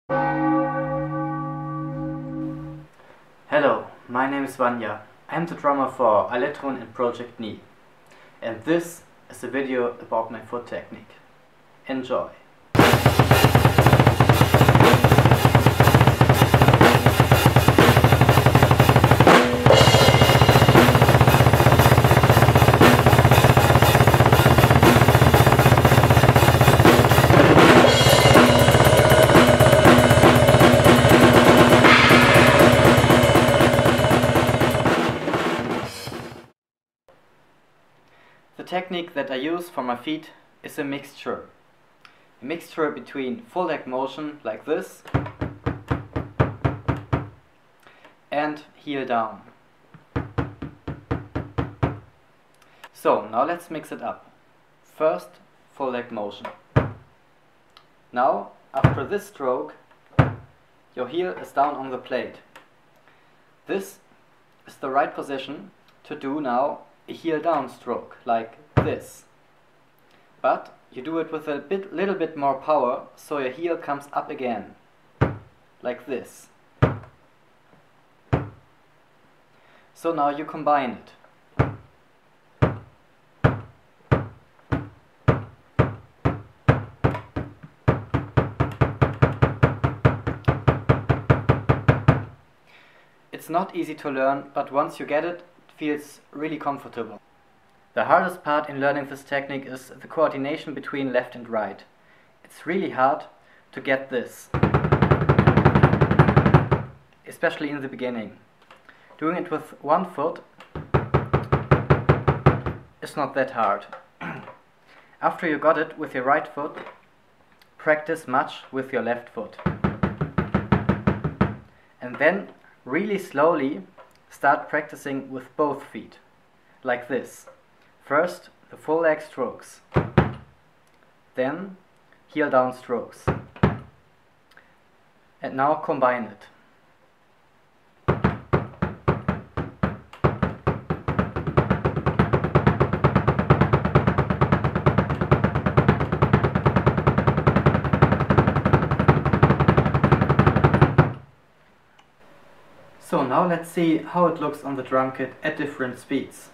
Hello, my name is Wanja. I am the drummer for Electron in Project Knee. And this is a video about my foot technique. Enjoy! The technique that I use for my feet is a mixture. A mixture between full leg motion like this and heel down. So now let's mix it up. First, full leg motion. Now, after this stroke, your heel is down on the plate. This is the right position to do now a heel down stroke, like this. But you do it with a little bit more power, so your heel comes up again, like this. So now you combine it. It's not easy to learn, but once you get it, feels really comfortable. The hardest part in learning this technique is the coordination between left and right. It's really hard to get this, especially in the beginning. Doing it with one foot is not that hard. After you got it with your right foot, practice much with your left foot. And then really slowly start practicing with both feet, like this. First, the full leg strokes, then heel down strokes. And now combine it. So now let's see how it looks on the drum kit at different speeds.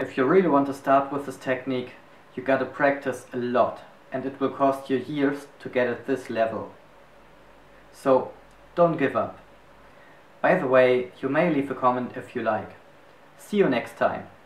If you really want to start with this technique, you gotta practice a lot, and it will cost you years to get at this level. So don't give up. By the way, you may leave a comment if you like. See you next time.